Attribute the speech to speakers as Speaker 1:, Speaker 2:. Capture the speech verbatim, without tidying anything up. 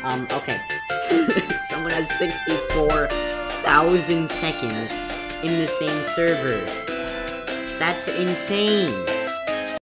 Speaker 1: Um, okay. Someone has sixty-four thousand seconds in the same server. That's insane.